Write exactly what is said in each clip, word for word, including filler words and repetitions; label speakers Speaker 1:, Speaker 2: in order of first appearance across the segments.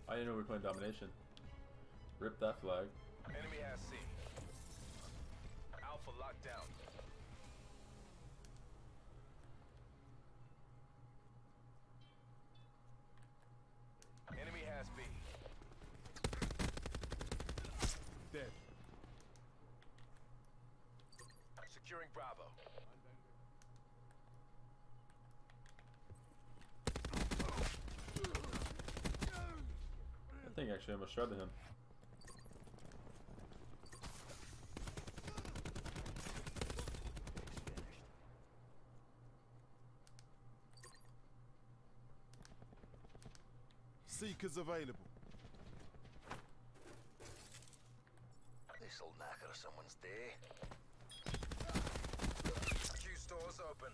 Speaker 1: I didn't know we were playing domination. Rip that flag.
Speaker 2: Enemy has C. Alpha locked down. Enemy has B.
Speaker 3: Dead.
Speaker 2: Securing Bravo.
Speaker 1: I think actually I'm gonna shred him.
Speaker 3: Seekers available.
Speaker 2: This'll knacker someone's day. Q stores open.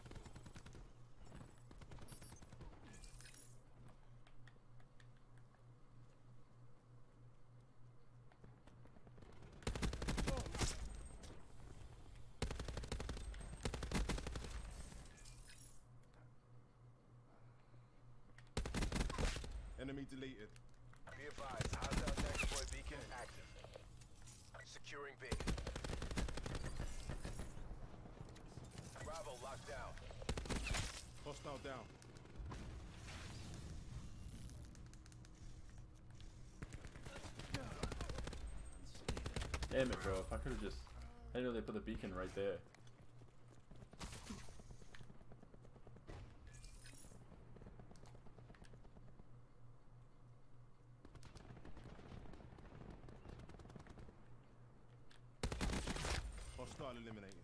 Speaker 3: Enemy deleted.
Speaker 2: Be advised, hostile tactical beacon active. Securing B. Bravo locked down.
Speaker 3: Hostile down.
Speaker 1: Damn it, bro. If I could have just... I didn't know they put the beacon right there.
Speaker 3: Hostile eliminated.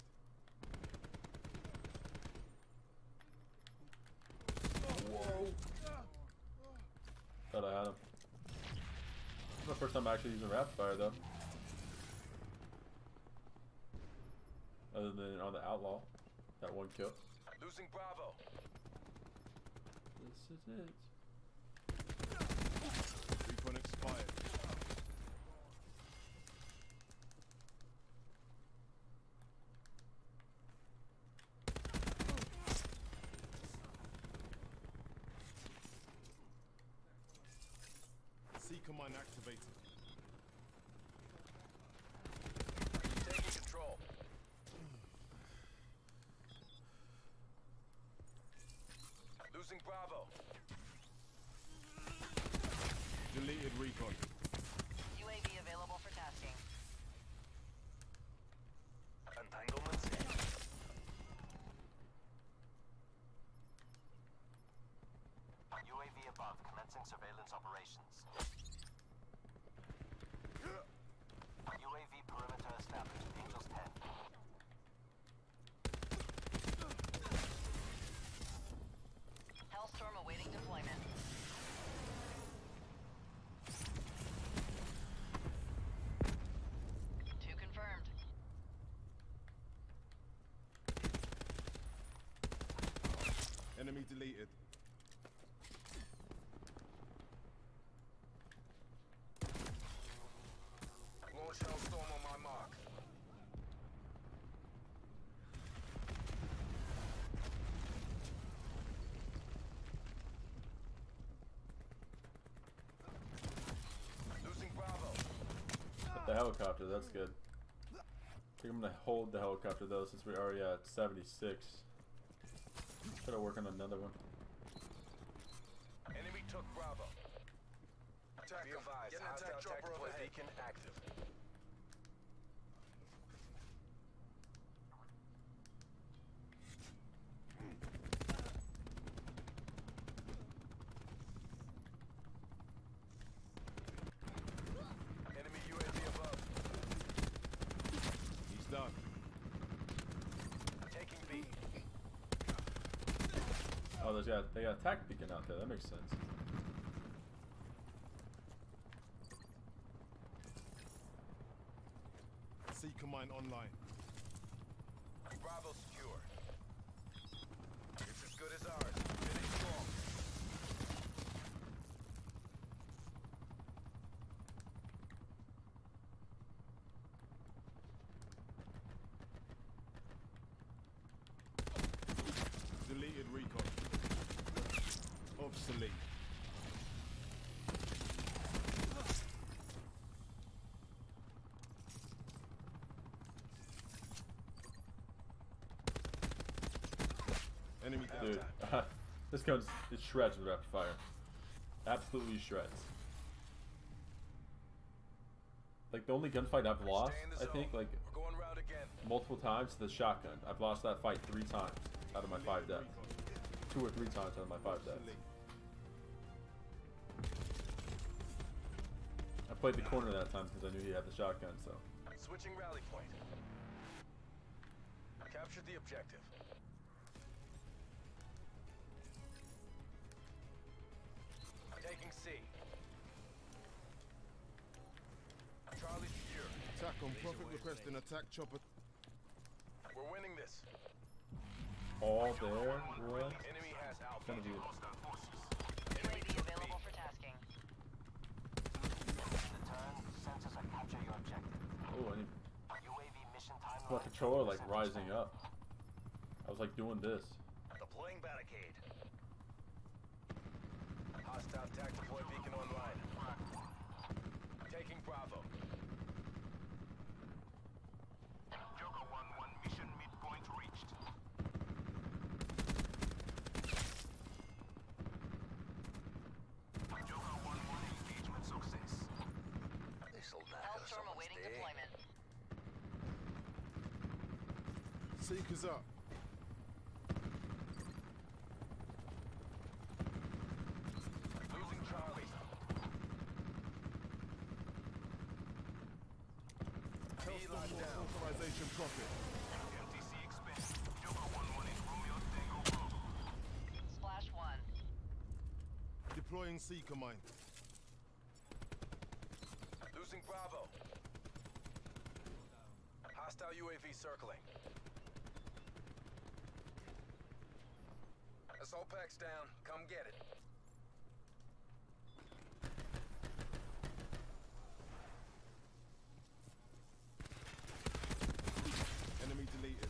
Speaker 1: Whoa. Thought I had him. This is my first time actually using rapid fire though. Other than on the outlaw. That one kill.
Speaker 2: Losing Bravo.
Speaker 1: This is it.
Speaker 3: Recon expired. Seeker mine activated.
Speaker 2: Taking control. Losing Bravo.
Speaker 3: Deleted recon.
Speaker 4: U A V available for tasking.
Speaker 2: Entanglements.
Speaker 5: U A V above, commencing surveillance operations. U A V perimeter established, Angels ten.
Speaker 4: Hellstorm awaiting deployment. Two confirmed.
Speaker 3: Enemy deleted.
Speaker 2: Launch Hellstorm on my mark. Losing Bravo.
Speaker 1: The helicopter, that's good. I think I'm gonna hold the helicopter though since we're already at seventy-six. Try to work on another one.
Speaker 2: Enemy took Bravo. Be advised,
Speaker 6: Get an
Speaker 2: hostile
Speaker 6: attack chopper
Speaker 2: tactical
Speaker 6: overhead.
Speaker 2: beacon active. Enemy U A V above.
Speaker 3: He's done.
Speaker 2: Taking B.
Speaker 1: Oh, there's got they got a attack beacon out there. That makes sense.
Speaker 3: Seeker mine online.
Speaker 2: Bravo secure. It's as good as ours. Finish strong.
Speaker 3: Deleted recon. Obsolete.
Speaker 1: Dude, this gun's it shreds with rapid fire. Absolutely shreds. Like the only gunfight I've lost, I think, like
Speaker 2: We're going round again.
Speaker 1: multiple times, is the shotgun. I've lost that fight three times out of my five deaths. Two or three times out of my five deaths. I played the corner that time because I knew he had the shotgun, so.
Speaker 2: Switching rally point. Capture the objective. Taking C. Charlie secure.
Speaker 3: Attack on profit requesting attack chopper.
Speaker 2: We're winning this.
Speaker 1: All there, what?
Speaker 2: Enemy has Alpha.
Speaker 1: Gonna be
Speaker 4: U A V available for tasking.
Speaker 5: In turn, sensors are capture your objective.
Speaker 1: Oh, I need
Speaker 5: U A V mission
Speaker 1: my
Speaker 5: timeline.
Speaker 1: controller like rising up. I was like doing this.
Speaker 2: Deploying barricade. Hostile attack deploy beacon online. Taking Bravo.
Speaker 5: Joker one one mission midpoint reached. Joker one one engagement success.
Speaker 2: This'll
Speaker 4: Hellstorm awaiting deployment.
Speaker 3: Seekers up.
Speaker 2: Losing Charlie.
Speaker 3: Hellstorm Launch authorization profit.
Speaker 5: M T C expect. Joker one one in Romeo Tango Bravo.
Speaker 4: Splash one.
Speaker 3: Deploying Seeker mine.
Speaker 2: Losing Bravo. Hostile U A V circling. Assault pack's down. Come get it.
Speaker 3: Enemy deleted.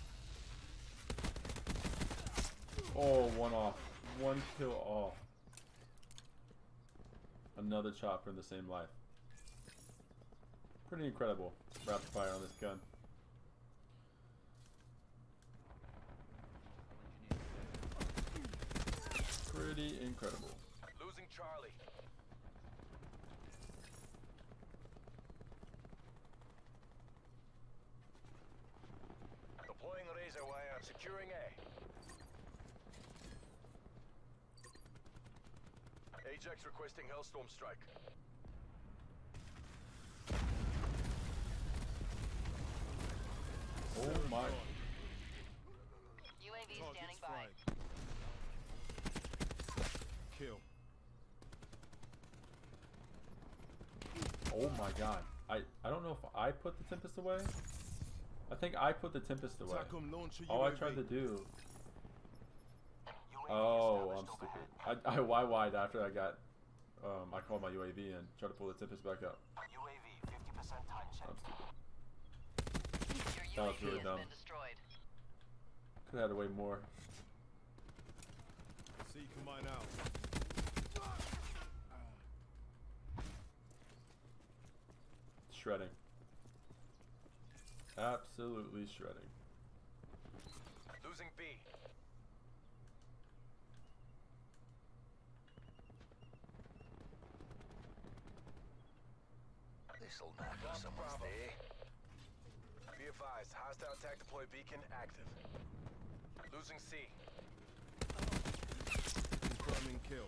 Speaker 1: Oh, one off. One kill off. Another chopper in the same life. Pretty incredible rapid fire on this gun. Pretty incredible.
Speaker 2: Losing Charlie. Deploying razor wire. Securing A. Ajax requesting Hellstorm strike.
Speaker 1: Oh my.
Speaker 4: U A V standing
Speaker 3: Targets
Speaker 4: by.
Speaker 3: fried. Kill.
Speaker 1: Oh my god. I, I don't know if I put the Tempest away. I think I put the Tempest away.
Speaker 3: Attack on launcher
Speaker 1: All I
Speaker 3: U A V.
Speaker 1: tried to do.
Speaker 5: U A V
Speaker 1: Oh, I'm
Speaker 5: established
Speaker 1: stupid.
Speaker 5: overhead.
Speaker 1: I, I Y Y'd after I got. Um, I called my U A V and tried to pull the Tempest back up.
Speaker 5: U A V fifty percent time check.
Speaker 1: I'm stupid.
Speaker 4: Your
Speaker 1: That was
Speaker 4: U A V
Speaker 1: really
Speaker 4: has
Speaker 1: dumb.
Speaker 4: been destroyed.
Speaker 1: Could have had way more.
Speaker 3: Seeker mine out.
Speaker 1: Shredding. Absolutely shredding.
Speaker 2: Losing B. This'll matter someone's day. Be advised, hostile attack deploy beacon active. Losing C.
Speaker 3: Confirming kill.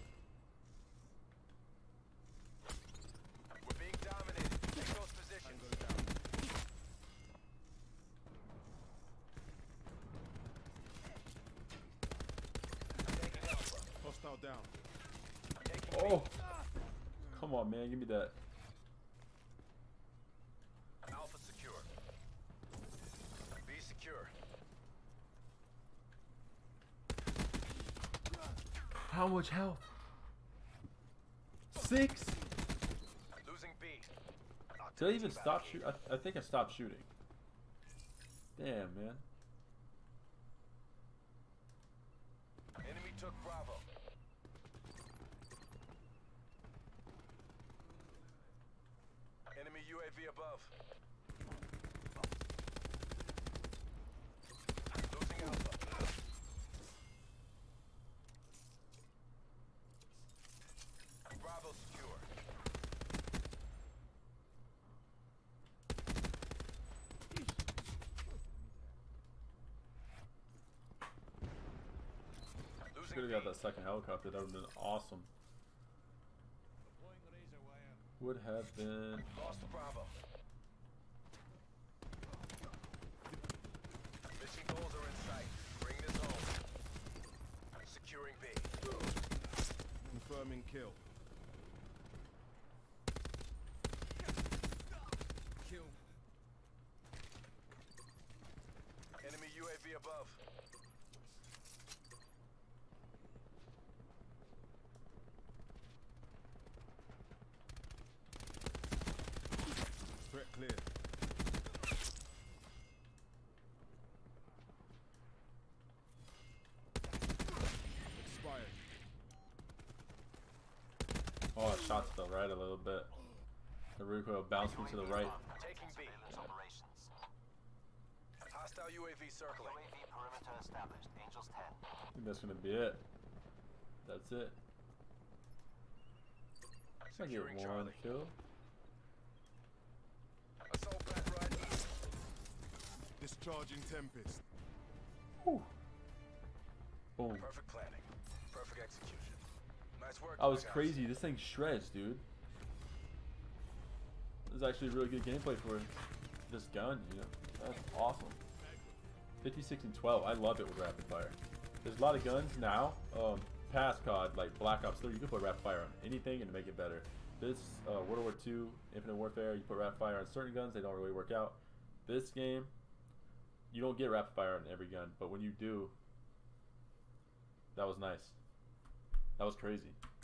Speaker 2: We're being dominated. Take those positions.
Speaker 3: Tango down.
Speaker 2: Taking Alpha.
Speaker 3: Hostile down.
Speaker 2: Taking
Speaker 1: Oh! Come on, man. Give me that.
Speaker 2: B. Alpha secure. B secure.
Speaker 1: How much health? Six?
Speaker 2: Losing B.
Speaker 1: Did I even stop shooting? I, I think I stopped shooting. Damn, man.
Speaker 2: Enemy took Bravo. Enemy U A V above. Losing Alpha.
Speaker 1: Could have got that second helicopter. That would have been awesome. Would have been.
Speaker 2: Lost the Bravo. Mission goals are in sight. Bring this home. Securing B.
Speaker 3: Confirming kill. Kill.
Speaker 2: Enemy U A V above.
Speaker 3: Threat clear. Expired.
Speaker 1: Oh, I shot to the right a little bit. The recoil bounced me to the right.
Speaker 2: Taking B.
Speaker 5: Surveillance operations.
Speaker 2: Hostile U A V circling.
Speaker 5: U A V perimeter established. Angels ten.
Speaker 1: I think that's gonna be it. That's it. I get
Speaker 2: Securing
Speaker 1: one
Speaker 2: Charlie.
Speaker 1: kill.
Speaker 2: Assault bat right.
Speaker 3: Discharging Tempest.
Speaker 1: Whew. Boom.
Speaker 2: Perfect planning. Perfect execution. Nice work.
Speaker 1: I was
Speaker 2: my guys.
Speaker 1: crazy. This thing shreds, dude. This is actually really good gameplay for this gun, you know. That's awesome. fifty-six and twelve. I love it with rapid fire. There's a lot of guns now. Um, past C O D, like Black Ops three, you can put rapid fire on anything and make it better. This uh, World War Two, Infinite Warfare, you put rapid fire on certain guns, they don't really work out. This game, you don't get rapid fire on every gun, but when you do, that was nice. That was crazy.